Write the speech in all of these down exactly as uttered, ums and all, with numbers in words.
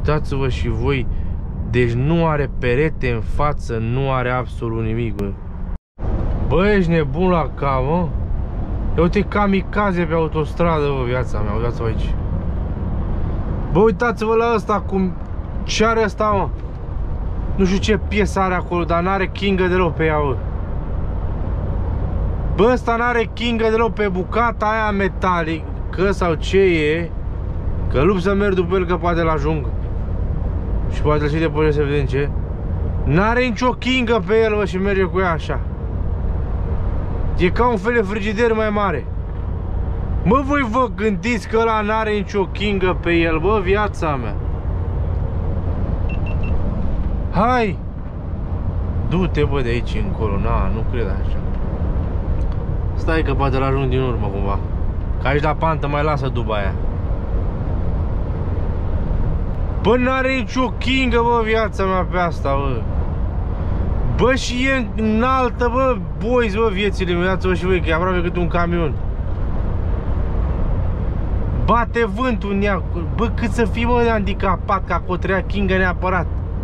Uitați-vă și voi. Deci nu are perete în față, nu are absolut nimic, bă. Bă, ești nebun la cap, mă? Ia uite kamikaze pe autostradă, bă, viața mea, uitați-vă aici. Bă, uitați-vă la ăsta, cum... Ce are ăsta, mă? Nu știu ce piesă are acolo, dar n-are kingă deloc pe ea, bă. Bă, ăsta n-are kingă deloc pe bucata aia metalică sau ce e. Că lup să merg după el, că poate l-ajung. Și poate îl și depășesc să vedem ce. N-are nicio kingă pe el, bă, și merge cu ea așa. E ca un fel de frigider mai mare. Mă, voi vă gândiți că ăla n-are nicio kingă pe el, bă, viața mea. Hai! Du-te, bă, de aici încolo, na, nu cred așa. Stai că poate l-ajung din urmă cumva. Că aici la pantă mai lasă duba aia. Bă, n-are nicio kingă, bă, viața mea pe asta, bă. Bă, și e înaltă, bă, boys, bă, viețile, uitați-vă și voi, că e aproape cât un camion. Bate vântul în ea. Bă, cât să fii, mă, handicapat, că acolo trebuia kingă neapărat.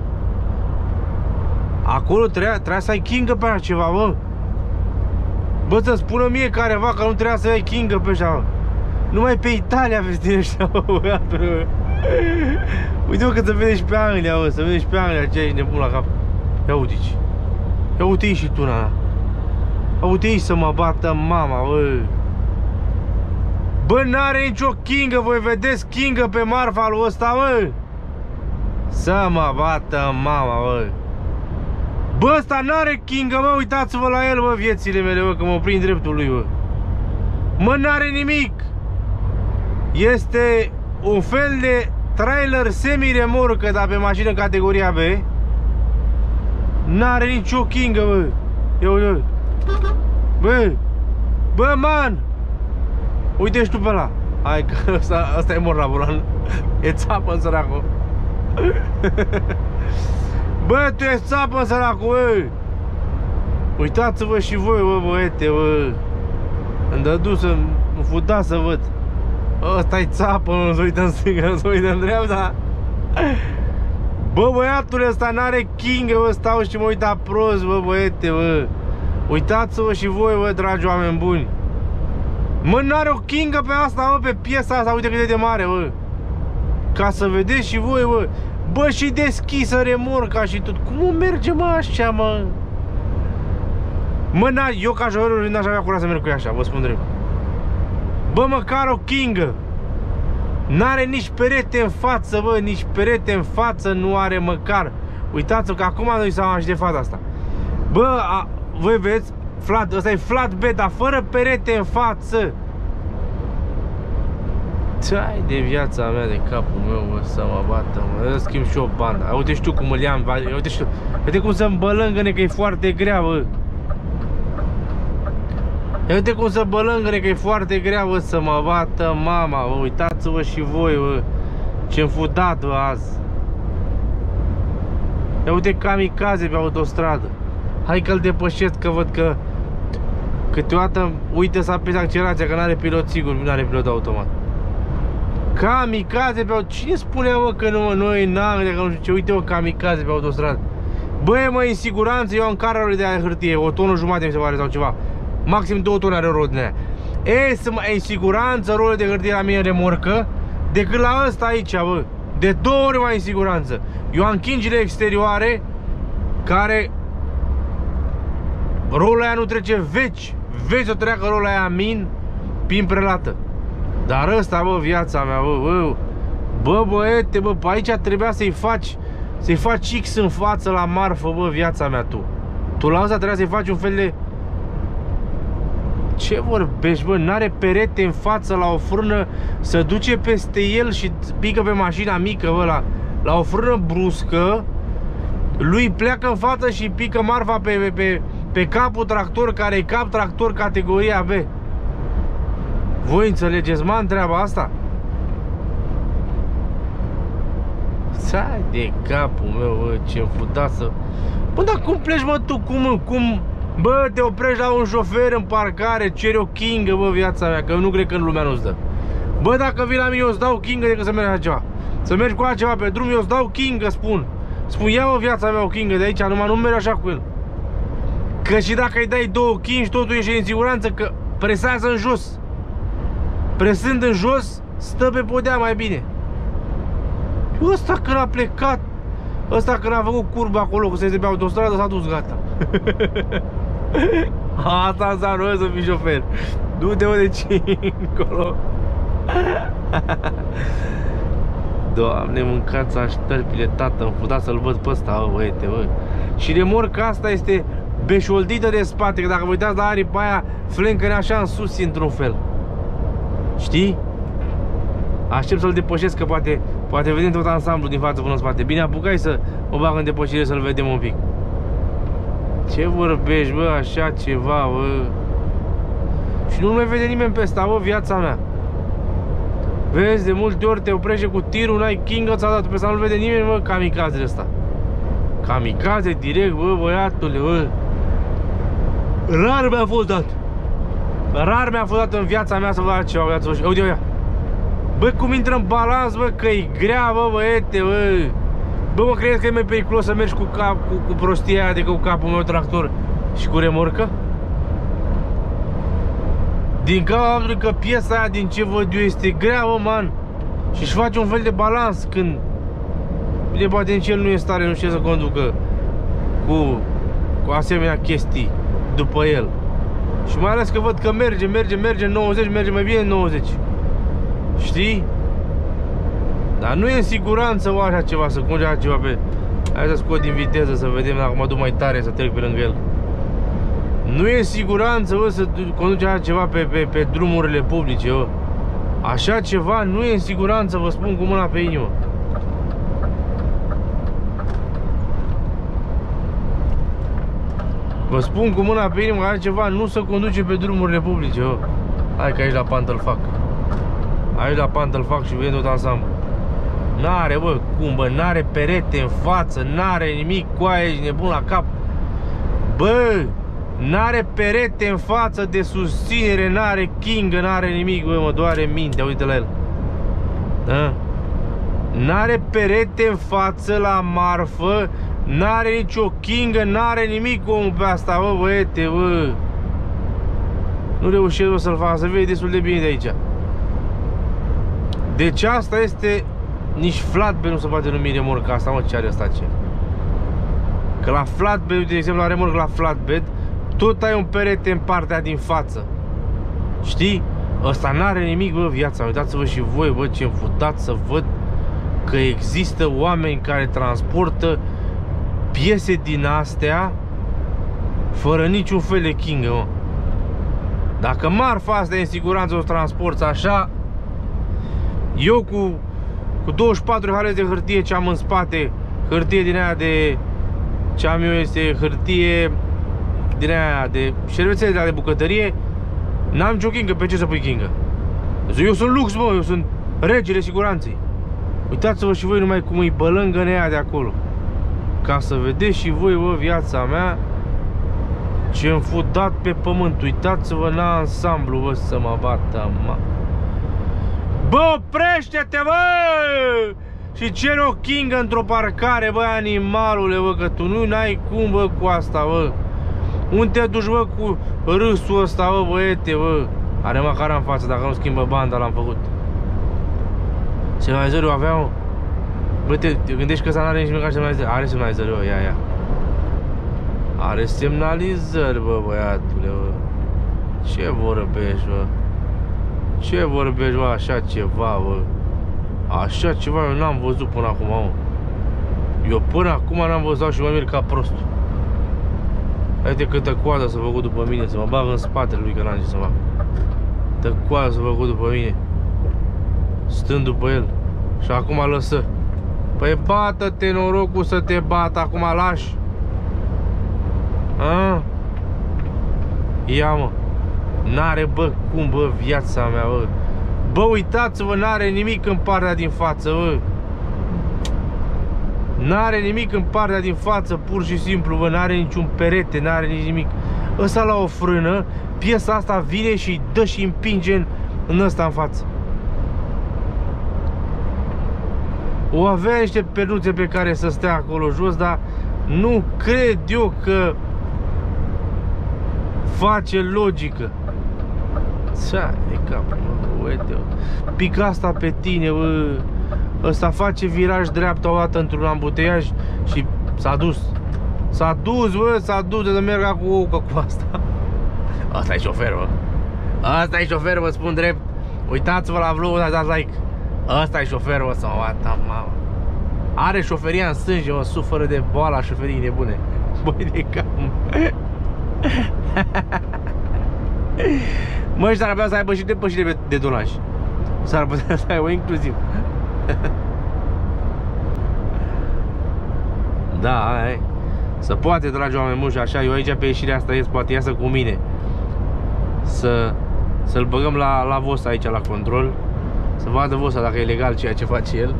Acolo trebuia, trebuia să ai kingă pe așa ceva, bă. Bă, să spună mie careva că nu trebuia să ai kingă pe așa, bă. Numai pe Italia vezi din ăștia, bă, băiatul, bă. Uite-mă că se vede și pe Anglia, bă, se vede și pe Anglia, ce ești nebun la cap. Ia uite aici. Ia uite aici și tu, na. Ia uite aici să mă bată mama, bă. Bă, n-are nicio kingă, voi vedeți kingă pe marfa lui ăsta, bă? Să mă bată mama, bă. Bă, ăsta n-are kingă, bă, uitați-vă la el, bă, viețile mele, bă, că mă prind dreptul lui, bă. Mă, n-are nimic. Este un fel de trailer semi-remorcă, dar pe mașină categoria B. N-are nicio kingă, bă. Ia uite, bă. Bă, man. Uite-și tu pe ăla. Hai că ăsta, ăsta e mor la volan. E țapă în săracul. Bă, tu ești țapă în săracul, bă. Uitați-vă și voi, bă, băiete, bă. Îmi dă dus să-mi futa să văd. Ăsta-i țapă, nu se uită în stânga, nu se uită în dreapta. Bă, băiatul ăsta n-are kingă, bă, stau și mă uita prost, bă, băiete, bă. Uitați-vă și voi, bă, dragi oameni buni. Mă, n-are o kingă pe asta, bă, pe piesa asta, uite cât e de mare, bă. Ca să vedeți și voi, bă. Bă, și deschisă remorca și tot. Cum merge, mă, așa, mă? Mă, eu ca șoferul n-aș avea curaj să merg cu ea așa, vă spun drept. Bă, măcar o kingă. N-are nici perete în față, bă, nici perete în față nu are măcar. Uitați-vă că acum nu-i seama și de fața asta. Bă, a, voi vedeți, flat, ăsta e flatbed, dar fără perete în față. Ce-ai de viața mea, de capul meu, bă, să mă bată, mă. Să schimb și o bandă. Uite și tu cum îl iam, uite și tu. Uite cum să-mi bălângăne, că e foarte grea, bă. Ia uite cum să bălângăne, că e foarte grea, bă, să mă bată mama, bă. Uitați-vă și voi, bă. Ce-mi fudat, bă, azi. Ia uite kamikaze pe autostradă. Hai că-l depășesc, că văd că câteodată uite să apese accelerația, că n-are pilot sigur, nu are pilot automat. Kamikaze pe autostradă. Cine spune, bă, că nu, mă, noi în Anglia, că nu știu ce, uite, bă, kamikaze pe autostradă. Bă, e, mă, în siguranță, eu am carul de aia hârtie, o tonă jumate mi se pare sau ceva. Maxim două tone are rodinea. E, să mă, e în siguranță rolul de hârtie la mine remorcă decât la ăsta aici, bă. De două ori mai în siguranță. Eu am chingile exterioare care rolul aia nu trece veci. Veci să treacă rolul aia min prin prelată. Dar ăsta, bă, viața mea, bă, bă, bă, băiete, bă, pe aici trebuia să-i faci să-i faci X în față la marfă, bă, viața mea, tu. Tu la ăsta trebuia să-i faci un fel de... Ce vorbești, bă? N-are perete în față la o frână, să duce peste el și pică pe mașina mică, bă, la, la o frână bruscă. Lui pleacă în față și pică marfa pe, pe, pe, pe capul tractor, care e cap tractor categoria B. Voi înțelegeți, mă, treaba asta? Stai de capul meu, bă, ce-mi futa să... Bă, dar cum pleci, mă, tu? Cum, cum... Bă, te oprești la un șofer în parcare, ceri o kingă, bă, viața mea, că nu cred că în lumea nu-ți dă. Bă, dacă vii la mine, eu îți dau kingă decât să mergi la ceva. Să mergi cu altceva pe drum, eu îți dau Kingă, spun. Spun, ia-mă viața mea o Kingă de aici, numai nu mergi așa cu el. Că și dacă îi dai două King, totul ești în siguranță, că presează în jos. Presând în jos, stă pe podea mai bine. Ăsta când a plecat, ăsta când a făcut curba acolo, că se iese pe autostradă, s-a dus, gata. Asta înseamnă să fii șofer. Du-te de încolo. Doamne, mâncați aștărpile, tată, îmi futa să-l văd pe ăsta, bă, băiete, bă. Și remorca asta este beșoldită de spate, că dacă vă uitați la aripa aia, flencăne așa în sus, într-un fel. Știi? Aștept să-l depășesc, că poate, poate vedem tot ansamblu din față până în spate. Bine, apucai să mă bag în depășire să-l vedem un pic. Ce vorbești, bă, așa ceva, bă? Și nu mai vede nimeni pe ăsta, bă, viața mea. Vezi, de multe ori te oprește cu tirul, n-ai Kingă, ți-a dat pe ăsta, nu-l vede nimeni, bă, kamikaze ăsta. Kamikaze direct, bă, băiatule, bă. Rar mi-a fost dat. Rar mi-a fost dat în viața mea să văd ceva, uite, uite, uite. Bă, cum intră în balans, bă, că e grea, bă, băiete, bă. Bă, mă, crezi că e mai periculos să mergi cu, cap, cu, cu prostia aia decât cu capul meu tractor și cu remorcă? Din cauza faptului că piesa aia, din ce văd eu, este grea, bă, man. Și-și face un fel de balans când... Bine, poate nici el nu e în stare, nu știe să conducă cu, cu asemenea chestii după el. Și mai ales că văd că merge, merge, merge în nouăzeci, merge mai bine în nouăzeci. Știi? Dar nu e în siguranță o așa ceva, să conduci așa ceva pe... Hai să scot din viteză să vedem dacă mă duc mai tare să trec pe lângă el. Nu e în siguranță, bă, să conduci așa ceva pe, pe, pe drumurile publice, bă. Așa ceva nu e în siguranță, vă spun cu mâna pe inimă. Vă spun cu mâna pe inimă că așa ceva nu se conduce pe drumurile publice, bă. Hai că aici la pantă îl fac. Aici la pantă îl fac și vedem tot ansamblu. N-are, bă, cum, bă, n-are perete în față, n-are nimic cu aia, ești nebun la cap. Bă, n-are perete în față de susținere, n-are Kingă, n-are nimic, bă, mă doare mintea, uite la el. Da? N-are perete în față la marfă, n-are nicio Kingă, n-are nimic omul pe asta, bă, băiete, bă. Nu reușesc, bă, să-l fac, să vede destul de bine de aici. Deci asta este... Nici flatbed nu se poate numi remorca asta, mă, ce are asta, ce? Că la flatbed, de exemplu, la remorcă la flatbed, tot ai un perete în partea din față. Știi? Ăsta n-are nimic, bă, viața. Uitați-vă și voi, bă, ce înfutați să văd că există oameni care transportă piese din astea fără niciun fel de Kingă, mă. Dacă marfa asta e în siguranță o transporți așa, eu cu, cu douăzeci și patru halezi de hârtie ce am în spate, hârtie din aia de... Ce am eu este hârtie din aia de șervețele de, de bucătărie, n-am nicio Kingă, pe ce să pui Kingă? Eu sunt lux, mă, eu sunt regele siguranței. Uitați-vă și voi numai cum îi bălângă în aia de acolo. Ca să vedeți și voi, bă, viața mea, ce-mi fut dat pe pământ. Uitați-vă în ansamblu, bă, să mă bată, mă. Bă, oprește-te, bă! Și cere o Kingă într-o parcare, bă, animalule, bă, că tu nu n-ai cum, bă, cu asta, bă. Unde te duci, bă, cu râsul ăsta, bă, băiete, bă? Are măcar în față, dacă nu schimbă banda, l-am făcut. Semnalizări avea, mă? Bă, te, te gândești că ăsta n-are nici măcar semnalizări? Are semnalizări, bă, ia, ia. Are semnalizări, bă, băiatule, bă. Ce vorbești, bă? Ce vorbești, bă, așa ceva, bă? Așa ceva eu n-am văzut până acum, mă. Eu până acum n-am văzut și mă mir ca prostul. Uite câtă coadă s-a făcut după mine, să mă bag în spatele lui, că n-am ce să fac. Câtă coadă s-a făcut după mine, stând după el. Și acum lăsă. Păi bată-te, norocul să te bată, acum lași. A? Ia, mă. N-are, bă, cum, bă, viața mea, bă. Bă, uitați-vă, n-are nimic în partea din față, bă. N-are nimic în partea din față, pur și simplu, bă, n-are niciun perete, n-are nici nimic. Ăsta la o frână, piesa asta vine și dă și împinge în, în ăsta în față. O avea niște pernuțe pe care să stea acolo jos, dar nu cred eu că face logică. Ce de cap, mă, uite, pică asta pe tine, bă. Ăsta face viraj dreapta o dată într-un ambuteiaj și s-a dus. S-a dus, bă, s-a dus de merg cu oucă cu asta. Asta e șofer, bă. Asta e șofer, vă spun drept. Uitați-vă la vlogul ăsta, dați like. Asta e șofer, bă, să mă bată, mamă. Are șoferia în sânge, mă, suferă de boala șoferii nebune. Băi de cap. Mă, și s-ar putea să aibă și depășire de tonaj. S-ar putea să aibă inclusiv. Da, aia e. Se poate, dragi oameni buni, și așa, eu aici pe ieșirea asta ies, poate iasă cu mine. Să Să-l băgăm la, la Vosa aici, la control. Să vadă Vosa dacă e legal ceea ce face el.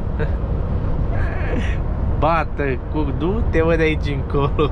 Bată, cu... du-te, mă, de aici încolo.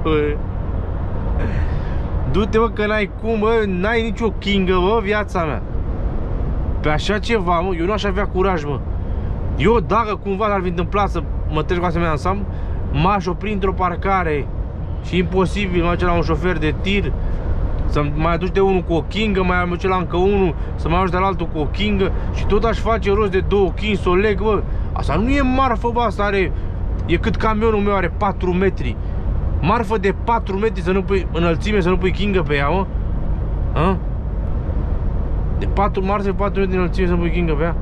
Du-te, mă, că n-ai cum, mă, n-ai nicio kingă, mă, viața mea. Pe așa ceva, mă, eu nu aș avea curaj, mă. Eu, dacă cumva ar fi întâmplat să mă trec cu asemenea ansamblu, m-aș opri într-o parcare și imposibil, mă duce la un șofer de tir, să mai aduci de unul cu o kingă, mai aduce la încă unul, să mai aduci de la altul cu o kingă și tot aș face rost de două king să o leg, bă. Asta nu e marfă, bă, asta are, e cât camionul meu are patru metri. Marfă de patru metri să nu pui, înălțime, să nu pui kingă pe ea, mă. A? De patru, marfă de patru metri înălțime să nu pui kingă pe ea.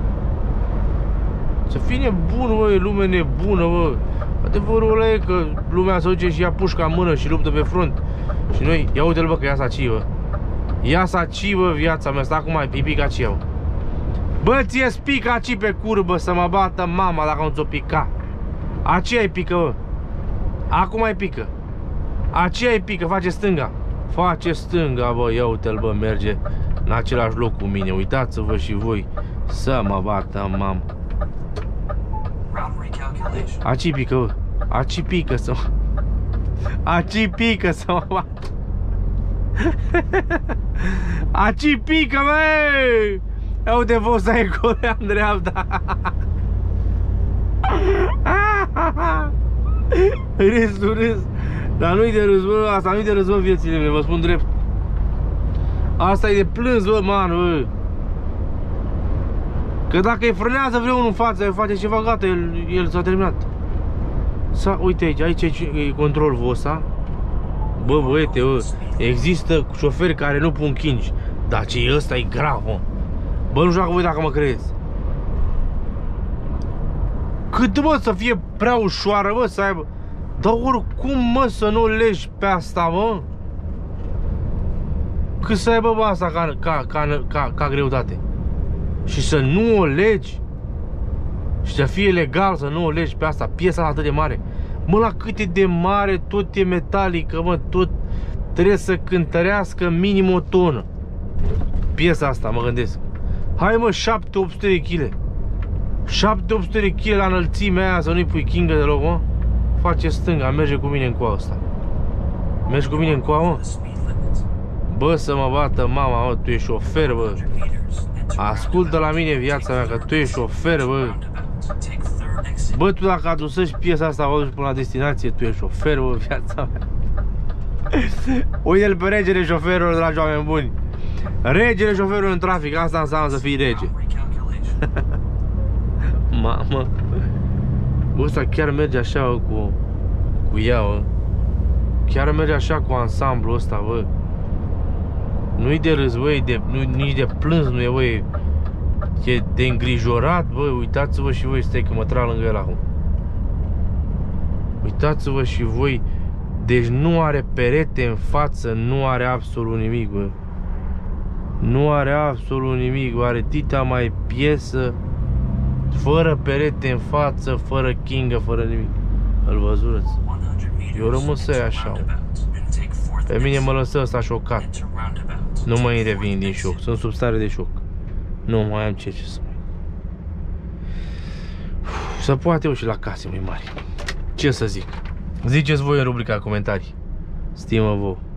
Să fii nebun, bă, e lume nebună, bă. Adevărul ăla e că lumea se duce și ia pușca în mână și luptă pe front. Și noi, ia uite-l, bă, că ia saci, bă. Ia saci, bă, viața mea, stă acum e picaci, bă. Bă, ție-ți picaci pe curbă să mă bată mama dacă nu ți-o pica. Aceea e pică, bă. Acum mai pică. Aceea e pică, face stânga. Face stânga, bă, ia uite-l, bă, merge în același loc cu mine. Uitați-vă și voi să mă bată mama. Aci pică, bă. Aci pică să mă... Aci pică să mă bată. Aci pică, băi! Ia uite, Vosa e Corea în dreapta. Râs, nu râs. Dar nu-i de râs, bă, asta nu-i de râs, bă, viețile mele, vă spun drept. Asta e de plâns, bă, man, bă. Că dacă îi frânează vreunul în față, îi face ceva, gata, el, el s-a terminat. Sa, uite aici, aici e control Vosa. Bă, băiete, bă, există șoferi care nu pun kingi. Dar ce e ăsta e grav, mă. Bă, nu știu dacă voi dacă mă credeți. Cât, mă, să fie prea ușoară, mă, să aibă. Dar oricum, mă, să nu o legi pe asta, mă. Cât să aibă, bă, asta ca, ca, ca, ca, ca greutate. Și să nu o legi. Și să fie legal să nu o legi pe asta. Piesa atât de mare. Mă, la cât e de mare, tot e metalică, mă, tot trebuie să cântărească minim o tonă. Piesa asta, mă gândesc. Hai, mă, șapte opt sute de kg. șapte opt sute de kg la înălțimea aia, să nu-i pui kingă deloc, mă. Face stânga, merge cu mine în coa asta. Mergi cu mine în coa, mă? Bă, să mă bată mama, mă, tu ești șofer, bă. Ascultă la mine viața mea, că tu ești șofer, bă. Bă, tu dacă adusești piesa asta, o duci până la destinație, tu ești șofer, bă, viața mea. Uite-l pe regele șoferilor, dragi oameni buni. Regele șoferilor în trafic, asta înseamnă să fii rege. Mamă. Bă, ăsta chiar merge așa, bă, cu, cu ea, bă. Chiar merge așa cu ansamblu ăsta, bă. Nu-i de râs, bă, de, nu, nici de plâns nu e, bă. E, e de îngrijorat, bă. Uitați-vă și voi, stai că mă trag lângă el acum. Uitați-vă și voi. Deci nu are perete în față, nu are absolut nimic, bă. Nu are absolut nimic, bă. Are dita mai piesă. Fără perete în față, fără kingă, fără nimic. Îl văzurăți? Eu rămân să ia așa. Pe mine mă lăsă ăsta șocat. Nu mai revin din șoc. Sunt sub stare de șoc. Nu mai am ce, ce să mai... Să poate eu și la case mai mari. Ce să zic? Ziceți voi în rubrica comentarii. Stimă vouă.